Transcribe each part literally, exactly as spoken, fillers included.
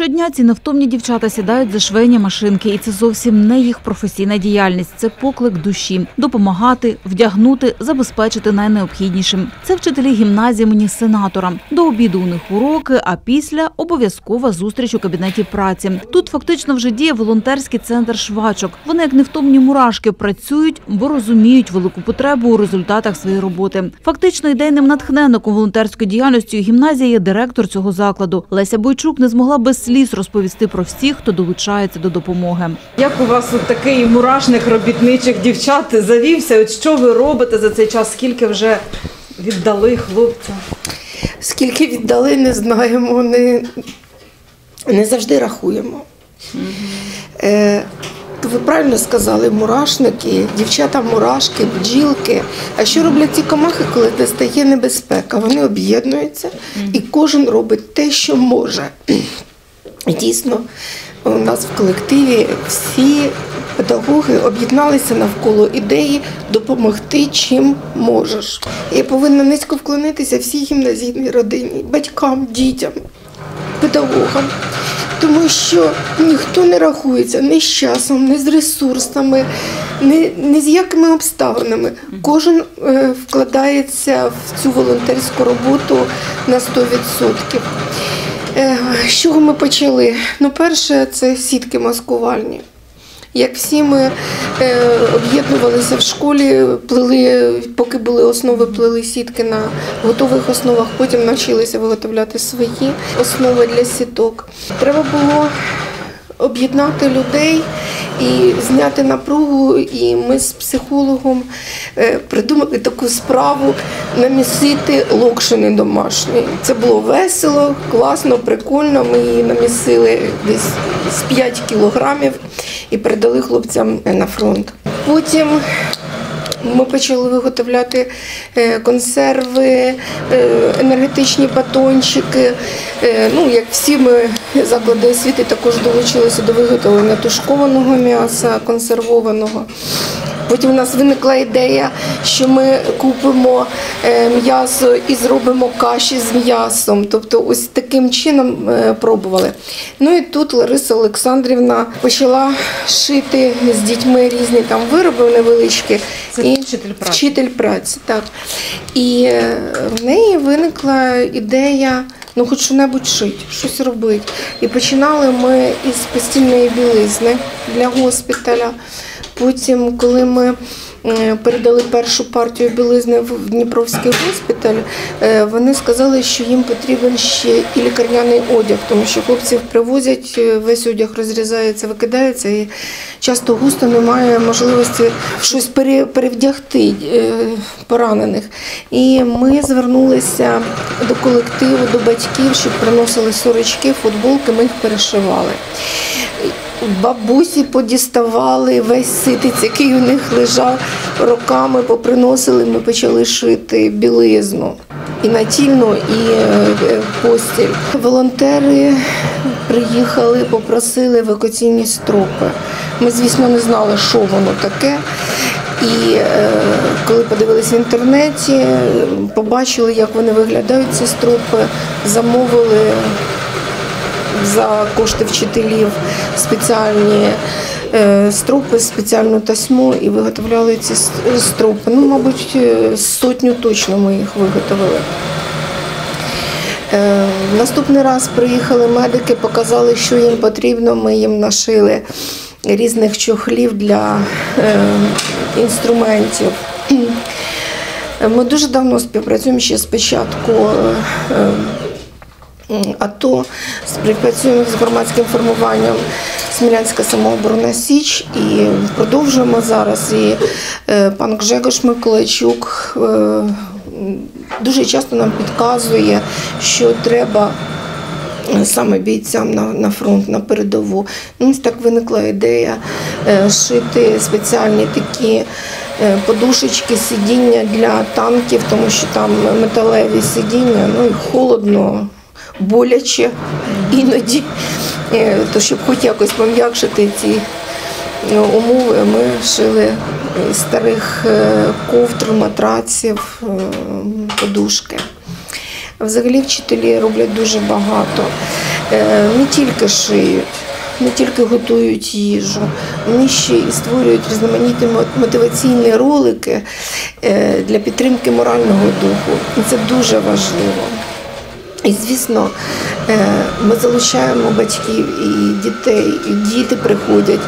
Щодня ці невтомні дівчата сідають за швейні машинки, і це зовсім не їх професійна діяльність, це поклик душі – допомагати, вдягнути, забезпечити найнеобхіднішим. Це вчителі гімназії імені Сенатора. До обіду у них уроки, а після – обов'язкова зустріч у кабінеті праці. Тут фактично вже діє волонтерський центр швачок. Вони, як невтомні мурашки, працюють, бо розуміють велику потребу у результатах своєї роботи. Фактично ідейним натхненником волонтерської діяльності у гімназії є директор цього закладу. Леся Бойчук не змогла без сліз розповісти про всіх, хто долучається до допомоги. Як у вас от такий мурашник робітничих дівчат завівся? От що ви робите за цей час? Скільки вже віддали хлопцям? Скільки віддали, не знаємо, не, не завжди рахуємо. Угу. Е, ви правильно сказали, мурашники, дівчата-мурашки, бджілки. А що роблять ці комахи, коли настає небезпека? Вони об'єднуються і кожен робить те, що може. Дійсно, у нас в колективі всі педагоги об'єдналися навколо ідеї допомогти, чим можеш. Я повинна низько вклонитися всій гімназійній родині, батькам, дітям, педагогам. Тому що ніхто не рахується ні з часом, ні з ресурсами, ні, ні з якими обставинами. Кожен е, вкладається в цю волонтерську роботу на сто відсотків. Е, з чого ми почали? Ну, перше, це сітки маскувальні. Як всі ми е, об'єднувалися в школі, плели, поки були основи, плели сітки на готових основах, потім навчилися виготовляти свої основи для сіток. Треба було об'єднати людей і зняти напругу, і ми з психологом е, придумали таку справу намісити локшини домашні. Це було весело, класно, прикольно. Ми її намісили десь з п'ять кілограмів і передали хлопцям на фронт. Потім ми почали виготовляти консерви, енергетичні батончики. Ну, як всі ми заклади освіти також долучилися до виготовлення тушкованого м'яса, консервованого. Потім у нас виникла ідея, що ми купимо м'ясо і зробимо каші з м'ясом. Тобто ось таким чином пробували. Ну і тут Лариса Олександрівна почала шити з дітьми різні там вироби невеличкі. Це і вчитель праці. Вчитель праці, так. І в неї виникла ідея, ну хоч що-небудь шити, щось робити. І починали ми із постільної білизни для госпіталя. Потім, коли ми передали першу партію білизни в Дніпровський госпіталь, вони сказали, що їм потрібен ще і лікарняний одяг, тому що хлопців привозять, весь одяг розрізається, викидається, і часто густо немає можливості щось перевдягти поранених. І ми звернулися до колективу, до батьків, щоб приносили сорочки, футболки, ми їх перешивали. Бабусі подіставали весь ситець, який у них лежав, роками поприносили, ми почали шити білизну. І натільну, і постіль. Волонтери приїхали, попросили евакуаційні стропи. Ми, звісно, не знали, що воно таке. І е, коли подивилися в інтернеті, побачили, як вони виглядають, ці стропи, замовили за кошти вчителів спеціальні е, стропи, спеціальну тасьму і виготовляли ці стропи. Ну, мабуть, сотню точно ми їх виготовили. Е, наступний раз приїхали медики, показали, що їм потрібно, ми їм нашили різних чохлів для е, інструментів. Ми дуже давно співпрацюємо, ще з початку е, АТО, співпрацюємо з громадським формуванням Смілянська самооборона Січ і продовжуємо зараз. І пан Гжегош Миколайчук дуже часто нам підказує, що треба саме бійцям на, на фронт, на передову. Ну, ось так виникла ідея шити спеціальні такі подушечки, сидіння для танків, тому що там металеві сидіння, ну і холодно, боляче іноді, то щоб хоч якось пом'якшити ці умови, ми шили з старих ковдр, матраців, подушки. Взагалі вчителі роблять дуже багато. е, не тільки шиють, не тільки готують їжу, вони ще і створюють різноманітні мотиваційні ролики е, для підтримки морального духу. І це дуже важливо. І, звісно, е, ми залучаємо батьків і дітей, і діти приходять.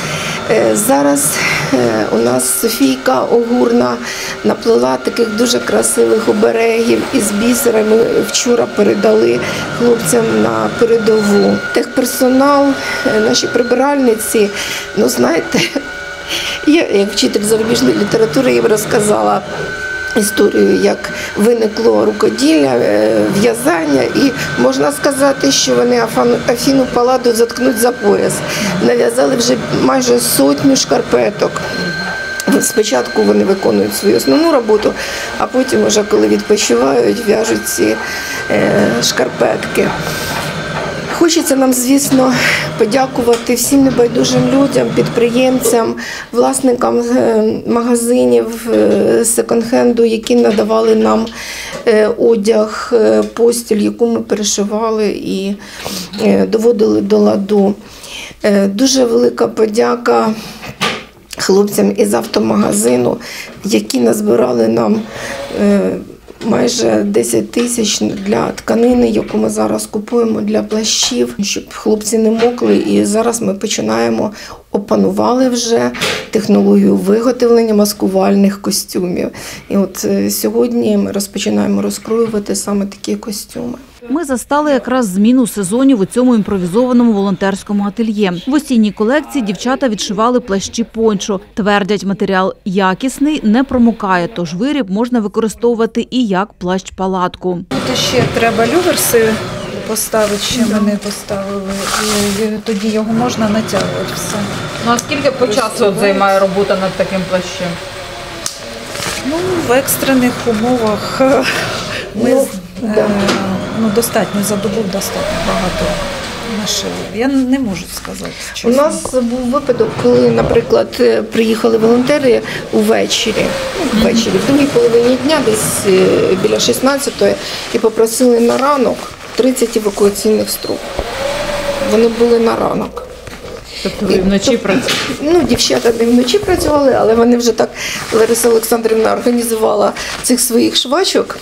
Зараз у нас Софійка Огурна наплела таких дуже красивих оберегів із бісера. Ми вчора передали хлопцям на передову. Техперсонал, наші прибиральниці, ну знаєте, я як вчитель зарубіжної літератури їм розказала історію, як виникло рукоділля, в'язання, і можна сказати, що вони Афіну Палладу заткнуть за пояс. Нав'язали вже майже сотню шкарпеток. Спочатку вони виконують свою основну роботу, а потім, вже коли відпочивають, в'яжуть ці шкарпетки. Хочеться нам, звісно, подякувати всім небайдужим людям, підприємцям, власникам магазинів секонд-хенду, які надавали нам одяг, постіль, яку ми перешивали і доводили до ладу. Дуже велика подяка хлопцям із автомагазину, які назбирали нам майже десять тисяч для тканини, яку ми зараз купуємо для плащів, щоб хлопці не мокли. І зараз ми починаємо, опанували вже технологію виготовлення маскувальних костюмів. І от сьогодні ми розпочинаємо розкроювати саме такі костюми. Ми застали якраз зміну сезонів у цьому імпровізованому волонтерському ательє. В осінній колекції дівчата відшивали плащі пончо. Твердять, матеріал якісний, не промокає, тож виріб можна використовувати і як плащ-палатку. Тут ще треба люверси поставити, ще ми не поставили, і тоді його можна натягувати все. Ну а скільки по часу от займає робота над таким плащем? Ну, в екстрених умовах ми Ну, е, ну, достатньо, за добу достатньо багато нашили. Я не можу сказати, чесно. У нас був випадок, коли, наприклад, приїхали волонтери увечері, ну, ввечері, в другій половині дня, десь біля шістнадцятої, і попросили на ранок тридцять евакуаційних струн. Вони були на ранок. Тобто ви вночі працюєте? Ну, дівчата не вночі працювали, але вони вже так, Лариса Олександрівна організувала цих своїх швачок,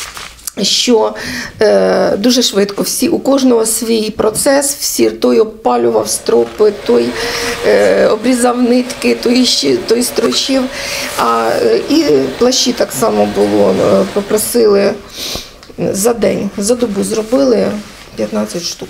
що е, дуже швидко всі, у кожного свій процес, всі, той опалював стропи, той е, обрізав нитки, той, той строчив. А, е, і плащі так само було, попросили за день, за добу зробили п'ятнадцять штук.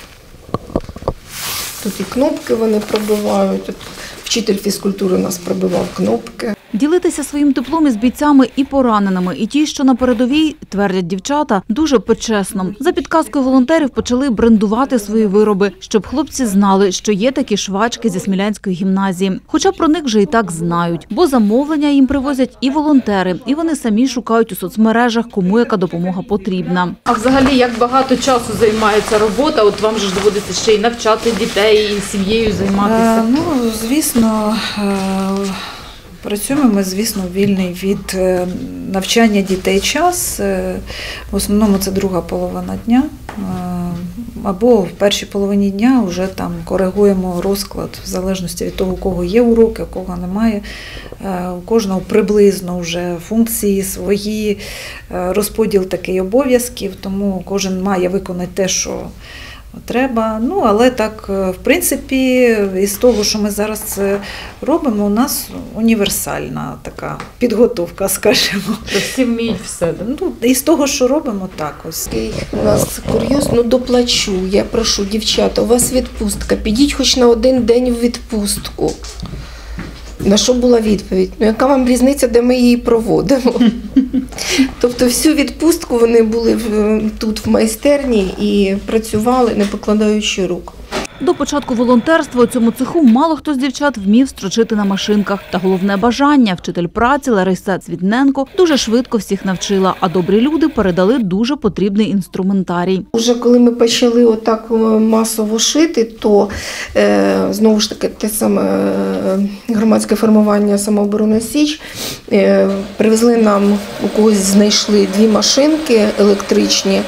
Тут і кнопки вони пробивають, тут вчитель фізкультури у нас пробивав кнопки. Ділитися своїм теплом із бійцями і пораненими, і ті, що на передовій, твердять дівчата, дуже почесно. За підказкою волонтерів почали брендувати свої вироби, щоб хлопці знали, що є такі швачки зі Смілянської гімназії. Хоча про них вже і так знають, бо замовлення їм привозять і волонтери, і вони самі шукають у соцмережах, кому яка допомога потрібна. А взагалі, як багато часу займається робота? От вам же ж доводиться ще й навчати дітей, і сім'єю займатися. Е, ну, звісно, е, працюємо ми, звісно, вільний від навчання дітей час. В основному це друга половина дня. Або в першій половині дня вже там коригуємо розклад в залежності від того, у кого є уроки, у кого немає. У кожного приблизно вже функції свої, розподіл такий обов'язків, тому кожен має виконати те, що треба. Ну, але так, в принципі, із того, що ми зараз робимо, у нас універсальна така підготовка, скажімо. То всі вміють все, да? Ну, із того, що робимо, так ось. У нас курйоз, ну доплачу, я прошу, дівчата, у вас відпустка, підіть хоч на один день в відпустку. На що була відповідь? Ну, яка вам різниця, де ми її проводимо? Тобто всю відпустку вони були тут в майстерні і працювали, не покладаючи рук. До початку волонтерства у цьому цеху мало хто з дівчат вмів строчити на машинках. Та головне бажання – вчитель праці Лариса Цвітненко дуже швидко всіх навчила, а добрі люди передали дуже потрібний інструментарій. Уже коли ми почали отак масово шити, то е, знову ж таки те саме е, громадське формування «Самооборона Січ» е, привезли нам, у когось знайшли дві машинки електричні,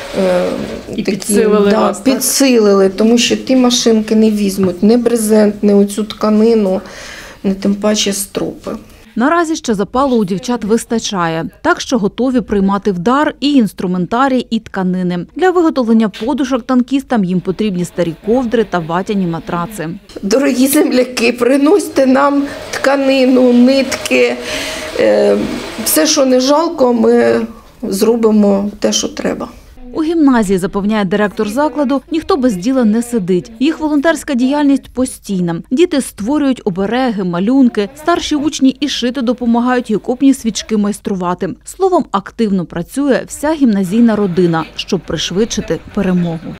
е, І підсилили да, вас, так? підсилили, тому що ті машинки не візьмуть ні брезент, ні оцю тканину, ні тим паче стропи. Наразі ще запалу у дівчат вистачає, так що готові приймати в дар і інструментарій, і тканини. Для виготовлення подушок танкістам їм потрібні старі ковдри та ватяні матраци. Дорогі земляки, приносьте нам тканину, нитки, е, все, що не жалко, ми зробимо те, що треба. У гімназії, запевняє директор закладу, ніхто без діла не сидить. Їх волонтерська діяльність постійна. Діти створюють обереги, малюнки, старші учні і шити допомагають, і окопні свічки майструвати. Словом, активно працює вся гімназійна родина, щоб пришвидшити перемогу.